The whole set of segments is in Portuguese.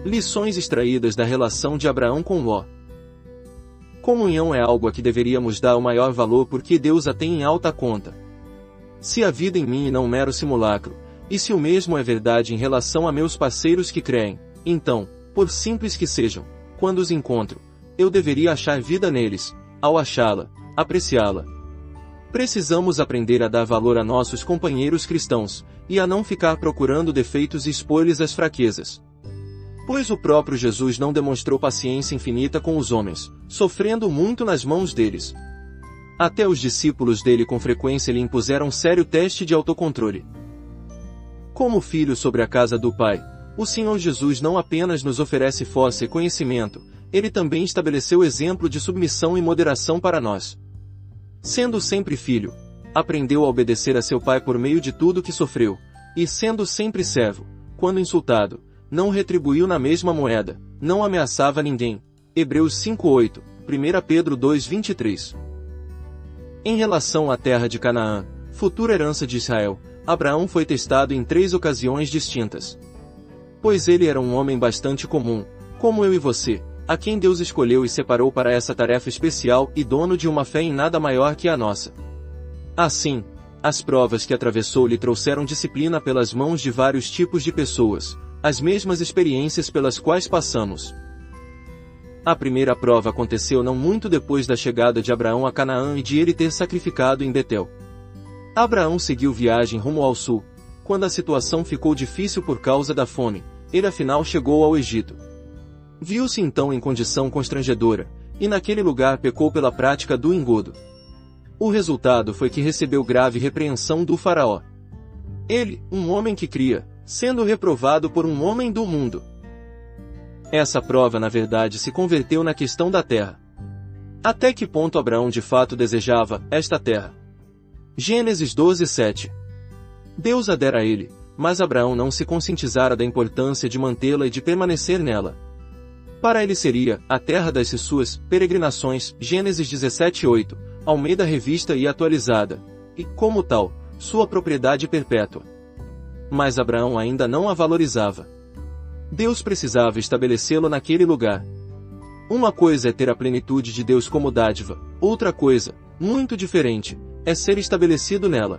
Lições extraídas da relação de Abraão com Ló. Comunhão é algo a que deveríamos dar o maior valor porque Deus a tem em alta conta. Se a vida em mim é não um mero simulacro, e se o mesmo é verdade em relação a meus parceiros que creem, então, por simples que sejam, quando os encontro, eu deveria achar vida neles, ao achá-la, apreciá-la. Precisamos aprender a dar valor a nossos companheiros cristãos, e a não ficar procurando defeitos e expor-lhes as fraquezas. Pois o próprio Jesus não demonstrou paciência infinita com os homens, sofrendo muito nas mãos deles. Até os discípulos dele com frequência lhe impuseram sério teste de autocontrole. Como filho sobre a casa do Pai, o Senhor Jesus não apenas nos oferece força e conhecimento, ele também estabeleceu exemplo de submissão e moderação para nós. Sendo sempre filho, aprendeu a obedecer a seu pai por meio de tudo que sofreu, e sendo sempre servo, quando insultado, não retribuiu na mesma moeda, não ameaçava ninguém. Hebreus 5:8, 1 Pedro 2:23. Em relação à terra de Canaã, futura herança de Israel, Abraão foi testado em 3 ocasiões distintas. Pois ele era um homem bastante comum, como eu e você, a quem Deus escolheu e separou para essa tarefa especial e dono de uma fé em nada maior que a nossa. Assim, as provas que atravessou lhe trouxeram disciplina pelas mãos de vários tipos de pessoas, as mesmas experiências pelas quais passamos. A primeira prova aconteceu não muito depois da chegada de Abraão a Canaã e de ele ter sacrificado em Betel. Abraão seguiu viagem rumo ao sul. Quando a situação ficou difícil por causa da fome, ele afinal chegou ao Egito. Viu-se então em condição constrangedora, e naquele lugar pecou pela prática do engodo. O resultado foi que recebeu grave repreensão do faraó. Ele, um homem que cria, sendo reprovado por um homem do mundo. Essa prova na verdade se converteu na questão da terra. Até que ponto Abraão de fato desejava esta terra? Gênesis 12:7. Deus a dera a ele, mas Abraão não se conscientizara da importância de mantê-la e de permanecer nela. Para ele seria a terra das suas peregrinações, Gênesis 17:8, Almeida Revista e Atualizada, e, como tal, sua propriedade perpétua. Mas Abraão ainda não a valorizava. Deus precisava estabelecê-lo naquele lugar. Uma coisa é ter a plenitude de Deus como dádiva, outra coisa, muito diferente, é ser estabelecido nela.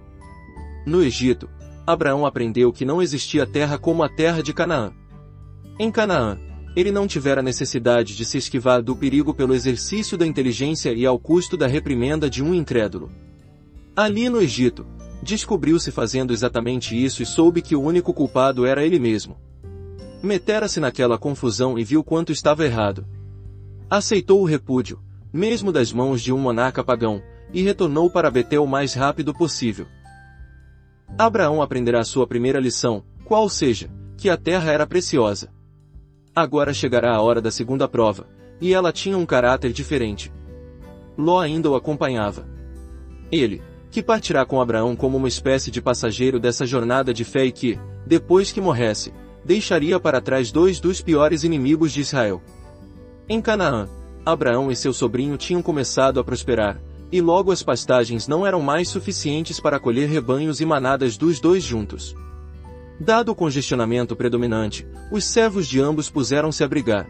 No Egito, Abraão aprendeu que não existia terra como a terra de Canaã. Em Canaã, ele não tivera necessidade de se esquivar do perigo pelo exercício da inteligência e ao custo da reprimenda de um incrédulo. Ali no Egito, descobriu-se fazendo exatamente isso e soube que o único culpado era ele mesmo. Metera-se naquela confusão e viu quanto estava errado. Aceitou o repúdio, mesmo das mãos de um monarca pagão, e retornou para Betel o mais rápido possível. Abraão aprenderá sua primeira lição, qual seja, que a terra era preciosa. Agora chegará a hora da segunda prova, e ela tinha um caráter diferente. Ló ainda o acompanhava. Ele, que partirá com Abraão como uma espécie de passageiro dessa jornada de fé e que, depois que morresse, deixaria para trás 2 dos piores inimigos de Israel. Em Canaã, Abraão e seu sobrinho tinham começado a prosperar, e logo as pastagens não eram mais suficientes para acolher rebanhos e manadas dos dois juntos. Dado o congestionamento predominante, os servos de ambos puseram-se a brigar.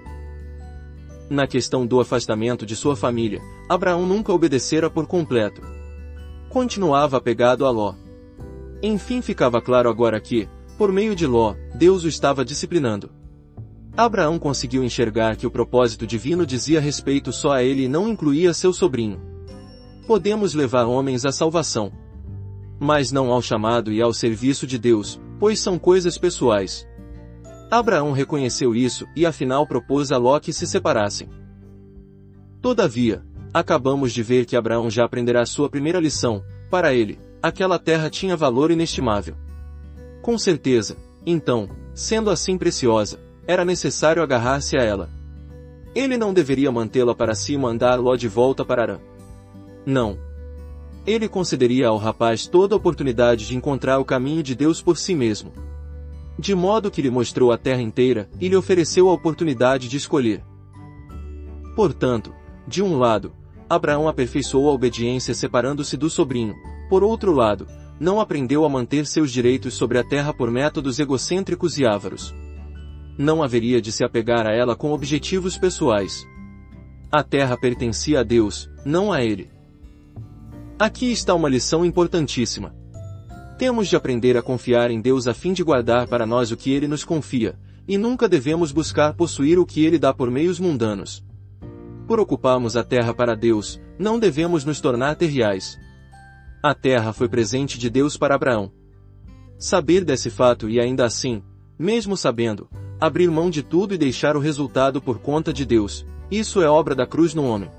Na questão do afastamento de sua família, Abraão nunca obedecera por completo. Continuava apegado a Ló. Enfim ficava claro agora que, por meio de Ló, Deus o estava disciplinando. Abraão conseguiu enxergar que o propósito divino dizia respeito só a ele e não incluía seu sobrinho. Podemos levar homens à salvação, mas não ao chamado e ao serviço de Deus, pois são coisas pessoais. Abraão reconheceu isso e afinal propôs a Ló que se separassem. Todavia, acabamos de ver que Abraão já aprenderá sua primeira lição. Para ele, aquela terra tinha valor inestimável. Com certeza, então, sendo assim preciosa, era necessário agarrar-se a ela. Ele não deveria mantê-la para si e mandar Ló de volta para Harã. Não. Ele concederia ao rapaz toda a oportunidade de encontrar o caminho de Deus por si mesmo. De modo que lhe mostrou a terra inteira e lhe ofereceu a oportunidade de escolher. Portanto, de um lado, Abraão aperfeiçoou a obediência separando-se do sobrinho. Por outro lado, não aprendeu a manter seus direitos sobre a terra por métodos egocêntricos e ávaros. não haveria de se apegar a ela com objetivos pessoais. A terra pertencia a Deus, não a ele. Aqui está uma lição importantíssima. Temos de aprender a confiar em Deus a fim de guardar para nós o que Ele nos confia, e nunca devemos buscar possuir o que Ele dá por meios mundanos. Por ocuparmos a terra para Deus, não devemos nos tornar terriais. A terra foi presente de Deus para Abraão. Saber desse fato e ainda assim, mesmo sabendo, abrir mão de tudo e deixar o resultado por conta de Deus, isso é obra da cruz no homem.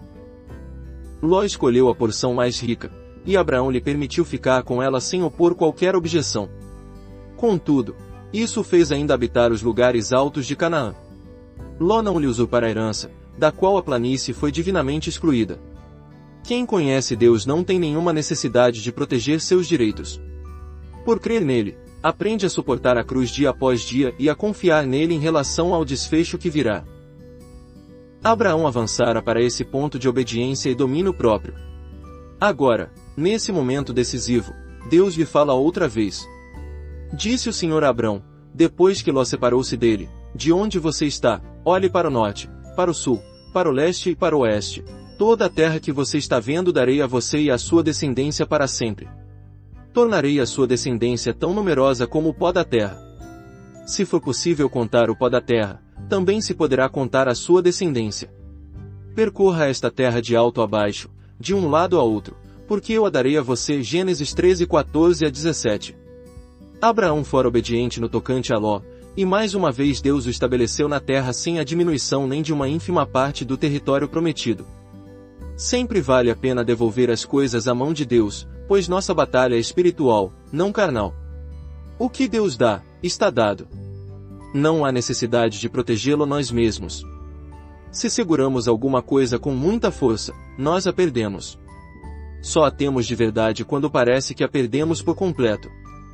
Ló escolheu a porção mais rica, e Abraão lhe permitiu ficar com ela sem opor qualquer objeção. Contudo, isso o fez ainda habitar os lugares altos de Canaã. Ló não lhe usou para a herança, da qual a planície foi divinamente excluída. Quem conhece Deus não tem nenhuma necessidade de proteger seus direitos. Por crer nele, aprende a suportar a cruz dia após dia e a confiar nele em relação ao desfecho que virá. Abraão avançara para esse ponto de obediência e domínio próprio. Agora, nesse momento decisivo, Deus lhe fala outra vez. Disse o Senhor a Abrão, depois que Ló separou-se dele: de onde você está, olhe para o norte, para o sul, para o leste e para o oeste. Toda a terra que você está vendo darei a você e à sua descendência para sempre. Tornarei a sua descendência tão numerosa como o pó da terra. Se for possível contar o pó da terra, também se poderá contar a sua descendência. Percorra esta terra de alto a baixo, de um lado a outro, porque eu a darei a você. Gênesis 13:14-17. Abraão fora obediente no tocante a Ló, e mais uma vez Deus o estabeleceu na terra sem a diminuição nem de uma ínfima parte do território prometido. Sempre vale a pena devolver as coisas à mão de Deus, pois nossa batalha é espiritual, não carnal. O que Deus dá, está dado. Não há necessidade de protegê-lo nós mesmos. Se seguramos alguma coisa com muita força, nós a perdemos. Só a temos de verdade quando parece que a perdemos por completo.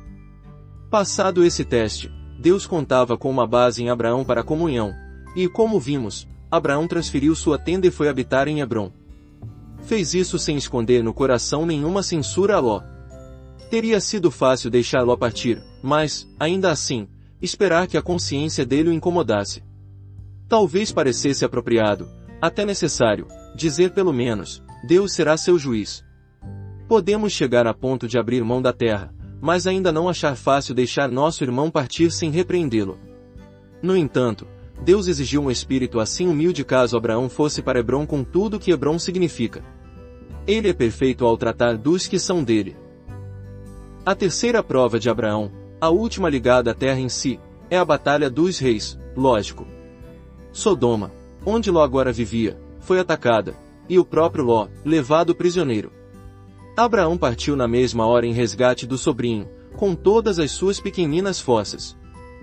Passado esse teste, Deus contava com uma base em Abraão para a comunhão, e como vimos, Abraão transferiu sua tenda e foi habitar em Hebrom. Fez isso sem esconder no coração nenhuma censura a Ló. Teria sido fácil deixar Ló partir, mas, ainda assim, esperar que a consciência dele o incomodasse. Talvez parecesse apropriado, até necessário, dizer pelo menos: Deus será seu juiz. Podemos chegar a ponto de abrir mão da terra, mas ainda não achar fácil deixar nosso irmão partir sem repreendê-lo. No entanto, Deus exigiu um espírito assim humilde caso Abraão fosse para Hebrom com tudo que Hebrom significa. Ele é perfeito ao tratar dos que são dele. A terceira prova de Abraão, a última ligada à terra em si, é a batalha dos reis, lógico. Sodoma, onde Ló agora vivia, foi atacada, e o próprio Ló, levado prisioneiro. Abraão partiu na mesma hora em resgate do sobrinho, com todas as suas pequeninas forças.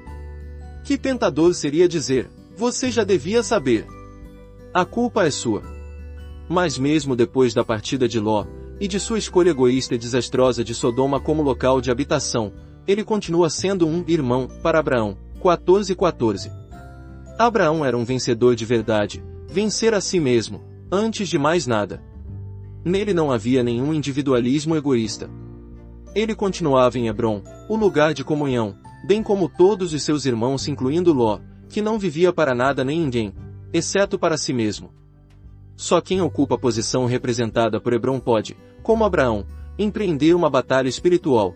Que tentador seria dizer: você já devia saber. A culpa é sua. Mas mesmo depois da partida de Ló, e de sua escolha egoísta e desastrosa de Sodoma como local de habitação, ele continua sendo um irmão para Abraão. 14:14. Abraão era um vencedor de verdade, vencer a si mesmo, antes de mais nada. Nele não havia nenhum individualismo egoísta. Ele continuava em Hebrom, o lugar de comunhão, bem como todos os seus irmãos incluindo Ló, que não vivia para nada nem ninguém, exceto para si mesmo. Só quem ocupa a posição representada por Hebrom pode, como Abraão, empreender uma batalha espiritual.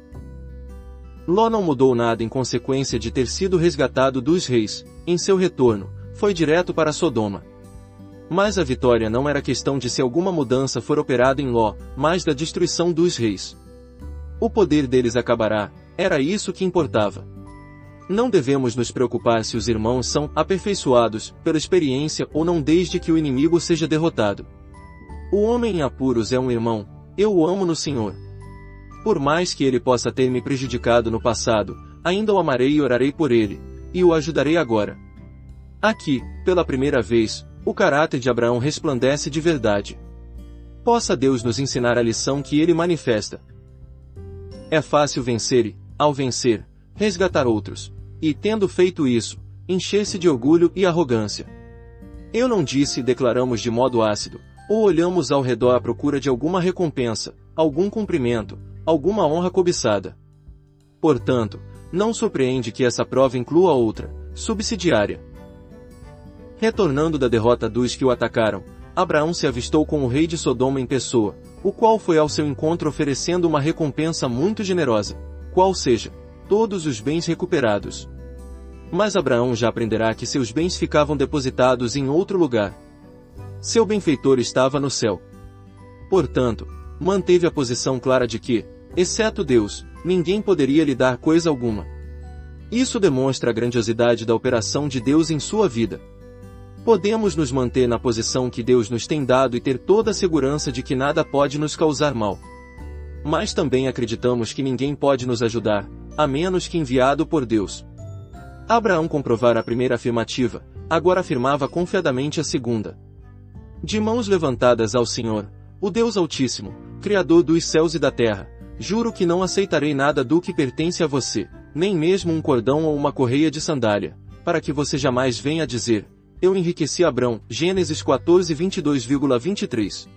Ló não mudou nada em consequência de ter sido resgatado dos reis. Em seu retorno, foi direto para Sodoma. Mas a vitória não era questão de se alguma mudança for operada em Ló, mas da destruição dos reis. O poder deles acabará, era isso que importava. Não devemos nos preocupar se os irmãos são aperfeiçoados pela experiência ou não desde que o inimigo seja derrotado. O homem em apuros é um irmão, eu o amo no Senhor. Por mais que ele possa ter me prejudicado no passado, ainda o amarei e orarei por ele, e o ajudarei agora. Aqui, pela primeira vez, o caráter de Abraão resplandece de verdade. Possa Deus nos ensinar a lição que ele manifesta. É fácil vencer e, ao vencer, resgatar outros, e tendo feito isso, encher-se de orgulho e arrogância. Eu não disse declaramos de modo ácido, ou olhamos ao redor à procura de alguma recompensa, algum cumprimento, alguma honra cobiçada. Portanto, não surpreende que essa prova inclua outra, subsidiária. Retornando da derrota dos que o atacaram, Abraão se avistou com o rei de Sodoma em pessoa, o qual foi ao seu encontro oferecendo uma recompensa muito generosa, qual seja, todos os bens recuperados. Mas Abraão já aprenderá que seus bens ficavam depositados em outro lugar. Seu benfeitor estava no céu. Portanto, manteve a posição clara de que, exceto Deus, ninguém poderia lhe dar coisa alguma. Isso demonstra a grandiosidade da operação de Deus em sua vida. Podemos nos manter na posição que Deus nos tem dado e ter toda a segurança de que nada pode nos causar mal. Mas também acreditamos que ninguém pode nos ajudar, a menos que enviado por Deus. Abraão comprovara a primeira afirmativa, agora afirmava confiadamente a segunda. De mãos levantadas ao Senhor, o Deus Altíssimo, Criador dos céus e da terra, juro que não aceitarei nada do que pertence a você, nem mesmo um cordão ou uma correia de sandália, para que você jamais venha a dizer, eu enriqueci Abrão, Gênesis 14, 22,23.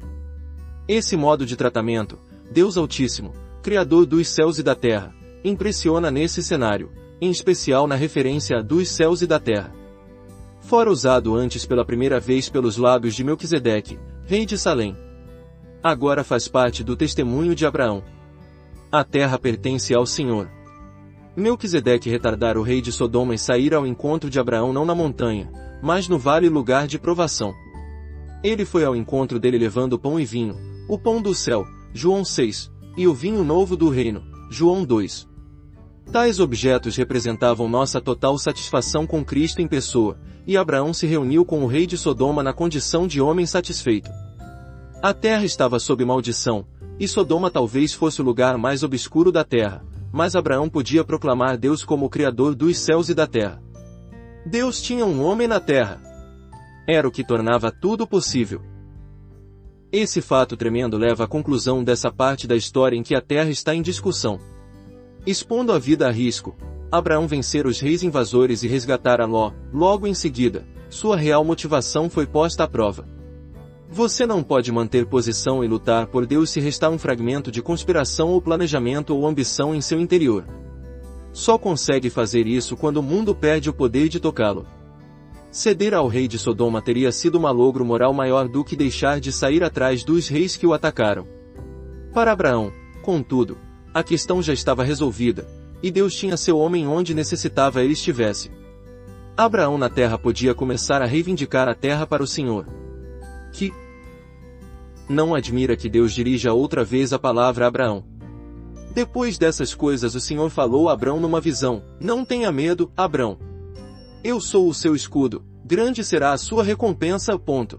Esse modo de tratamento, Deus Altíssimo, Criador dos céus e da terra, impressiona nesse cenário, em especial na referência a dos céus e da terra. Fora usado antes pela primeira vez pelos lábios de Melquisedeque, rei de Salém. Agora faz parte do testemunho de Abraão. A terra pertence ao Senhor. Melquisedeque retardara o rei de Sodoma e saíra ao encontro de Abraão não na montanha, mas no vale lugar de provação. Ele foi ao encontro dele levando pão e vinho, o pão do céu, João 6, e o vinho novo do reino, João 2. Tais objetos representavam nossa total satisfação com Cristo em pessoa, e Abraão se reuniu com o rei de Sodoma na condição de homem satisfeito. A terra estava sob maldição, e Sodoma talvez fosse o lugar mais obscuro da terra, mas Abraão podia proclamar Deus como o Criador dos céus e da terra. Deus tinha um homem na terra. Era o que tornava tudo possível. Esse fato tremendo leva à conclusão dessa parte da história em que a terra está em discussão. Expondo a vida a risco, Abraão vencer os reis invasores e resgatar a Ló, logo em seguida, sua real motivação foi posta à prova. Você não pode manter posição e lutar por Deus se restar um fragmento de conspiração ou planejamento ou ambição em seu interior. Só consegue fazer isso quando o mundo perde o poder de tocá-lo. Ceder ao rei de Sodoma teria sido um malogro moral maior do que deixar de sair atrás dos reis que o atacaram. Para Abraão, contudo, a questão já estava resolvida, e Deus tinha seu homem onde necessitava ele estivesse. Abraão na terra podia começar a reivindicar a terra para o Senhor. Que não admira que Deus dirija outra vez a palavra a Abraão. Depois dessas coisas o Senhor falou a Abrão numa visão, não tenha medo, Abrão. Eu sou o seu escudo, grande será a sua recompensa.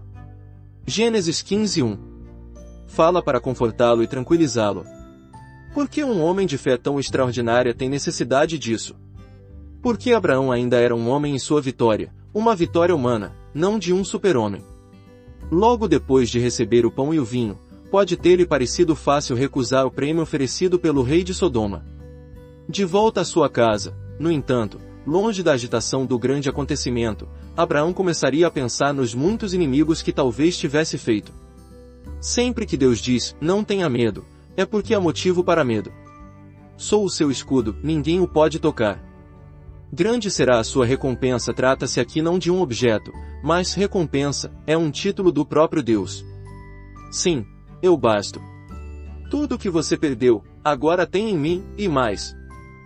Gênesis 15:1. Fala para confortá-lo e tranquilizá-lo. Por que um homem de fé tão extraordinária tem necessidade disso? Porque Abraão ainda era um homem em sua vitória, uma vitória humana, não de um super-homem. Logo depois de receber o pão e o vinho, pode ter-lhe parecido fácil recusar o prêmio oferecido pelo rei de Sodoma. De volta à sua casa, no entanto, longe da agitação do grande acontecimento, Abraão começaria a pensar nos muitos inimigos que talvez tivesse feito. Sempre que Deus diz, não tenha medo, é porque há motivo para medo. Sou o seu escudo, ninguém o pode tocar. Grande será a sua recompensa. Trata-se aqui não de um objeto, mas recompensa, é um título do próprio Deus. Sim, eu basto. Tudo o que você perdeu, agora tem em mim, e mais.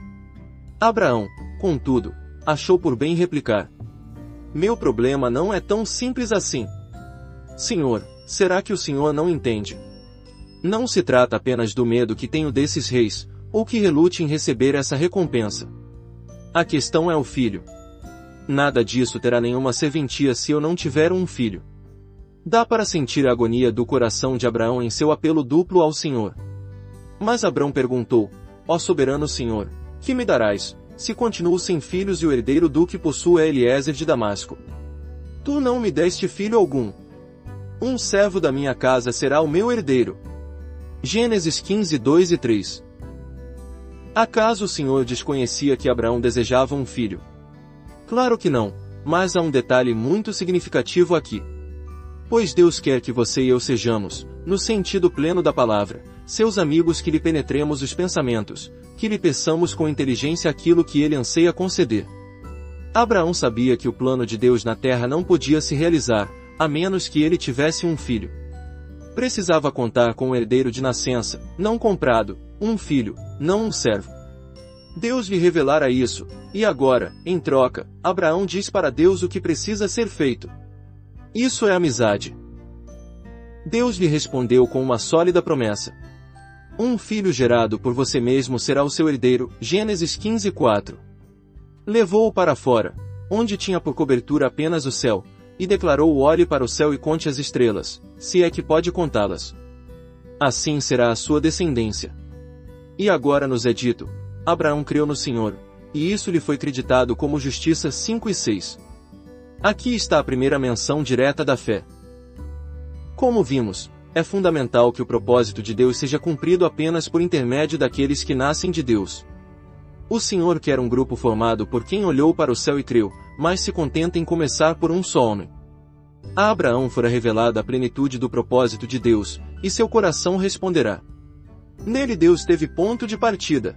Abraão, contudo, achou por bem replicar. Meu problema não é tão simples assim. Senhor, será que o Senhor não entende? Não se trata apenas do medo que tenho desses reis, ou que relute em receber essa recompensa. A questão é o filho. Nada disso terá nenhuma serventia se eu não tiver um filho. Dá para sentir a agonia do coração de Abraão em seu apelo duplo ao Senhor. Mas Abrão perguntou, ó soberano Senhor, que me darás, se continuo sem filhos e o herdeiro do que possuo é Eliezer de Damasco? Tu não me deste filho algum. Um servo da minha casa será o meu herdeiro. Gênesis 15, 2 e 3. Acaso o Senhor desconhecia que Abraão desejava um filho? Claro que não, mas há um detalhe muito significativo aqui. Pois Deus quer que você e eu sejamos, no sentido pleno da palavra, seus amigos, que lhe penetremos os pensamentos, que lhe peçamos com inteligência aquilo que ele anseia conceder. Abraão sabia que o plano de Deus na terra não podia se realizar, a menos que ele tivesse um filho. Precisava contar com um herdeiro de nascença, não comprado, um filho, não um servo. Deus lhe revelara isso, e agora, em troca, Abraão diz para Deus o que precisa ser feito. Isso é amizade. Deus lhe respondeu com uma sólida promessa. Um filho gerado por você mesmo será o seu herdeiro, Gênesis 15:4. Levou-o para fora, onde tinha por cobertura apenas o céu, e declarou: olhe para o céu e conte as estrelas, se é que pode contá-las. Assim será a sua descendência. E agora nos é dito: Abraão creu no Senhor, e isso lhe foi creditado como justiça. 5:6. Aqui está a primeira menção direta da fé. Como vimos, é fundamental que o propósito de Deus seja cumprido apenas por intermédio daqueles que nascem de Deus. O Senhor quer um grupo formado por quem olhou para o céu e creu, mas se contenta em começar por um só homem. A Abraão fora revelada a plenitude do propósito de Deus, e seu coração responderá. Nele Deus teve ponto de partida.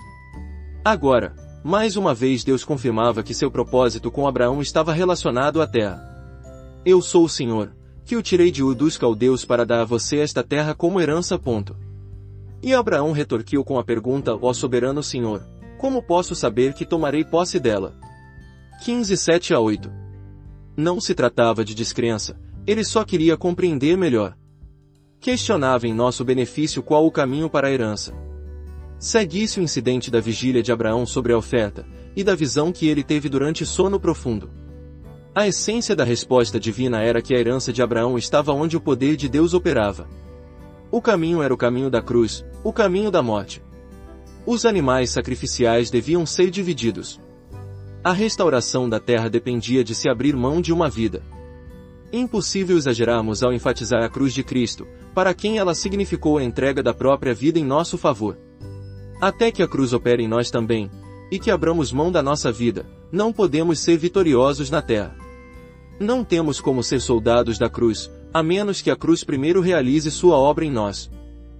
Agora, mais uma vez Deus confirmava que seu propósito com Abraão estava relacionado à terra. Eu sou o Senhor, que o tirei de Ur dos Caldeus para dar a você esta terra como herança. E Abraão retorquiu com a pergunta: ó soberano Senhor, como posso saber que tomarei posse dela? 15:7-8. Não se tratava de descrença, ele só queria compreender melhor. Questionava em nosso benefício qual o caminho para a herança. Segue-se o incidente da vigília de Abraão sobre a oferta, e da visão que ele teve durante sono profundo. A essência da resposta divina era que a herança de Abraão estava onde o poder de Deus operava. O caminho era o caminho da cruz, o caminho da morte. Os animais sacrificiais deviam ser divididos. A restauração da terra dependia de se abrir mão de uma vida. Impossível exagerarmos ao enfatizar a cruz de Cristo, para quem ela significou a entrega da própria vida em nosso favor. Até que a cruz opere em nós também, e que abramos mão da nossa vida, não podemos ser vitoriosos na terra. Não temos como ser soldados da cruz, a menos que a cruz primeiro realize sua obra em nós.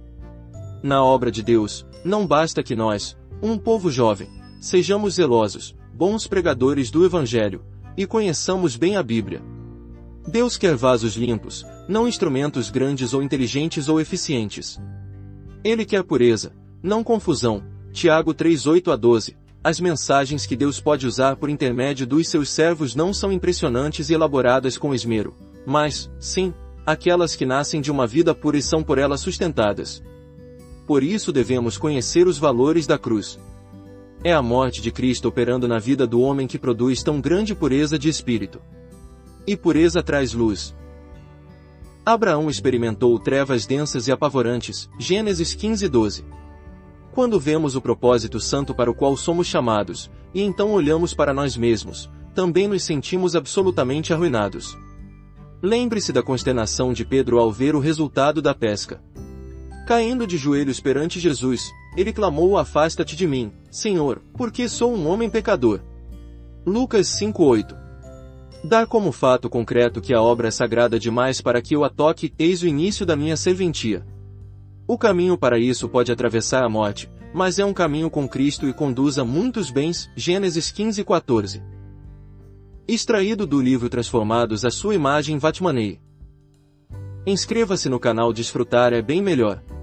Na obra de Deus, não basta que nós, um povo jovem, sejamos zelosos, bons pregadores do Evangelho, e conheçamos bem a Bíblia. Deus quer vasos limpos, não instrumentos grandes ou inteligentes ou eficientes. Ele quer pureza, não confusão. Tiago 3:8-12. As mensagens que Deus pode usar por intermédio dos seus servos não são impressionantes e elaboradas com esmero, mas, sim, aquelas que nascem de uma vida pura e são por ela sustentadas. Por isso devemos conhecer os valores da cruz. É a morte de Cristo operando na vida do homem que produz tão grande pureza de espírito. E pureza traz luz. Abraão experimentou trevas densas e apavorantes, Gênesis 15:12. Quando vemos o propósito santo para o qual somos chamados, e então olhamos para nós mesmos, também nos sentimos absolutamente arruinados. Lembre-se da consternação de Pedro ao ver o resultado da pesca. Caindo de joelhos perante Jesus, ele clamou: afasta-te de mim, Senhor, porque sou um homem pecador. Lucas 5:8. Dar como fato concreto que a obra é sagrada demais para que eu a toque, eis o início da minha serventia. O caminho para isso pode atravessar a morte, mas é um caminho com Cristo e conduz a muitos bens, Gênesis 15:14. Extraído do livro Transformados à sua imagem Vatmanei. Inscreva-se no canal. Desfrutar é bem melhor.